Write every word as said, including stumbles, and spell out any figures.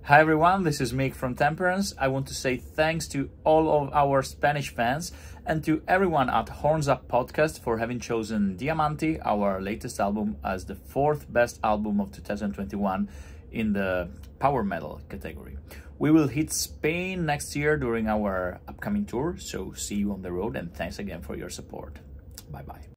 Hi everyone, this is Mick from Temperance. I want to say thanks to all of our Spanish fans and to everyone at Horns Up Podcast for having chosen Diamanti, our latest album, as the fourth best album of two thousand twenty-one in the power metal category. We will hit Spain next year during our upcoming tour, so see you on the road and thanks again for your support. Bye bye.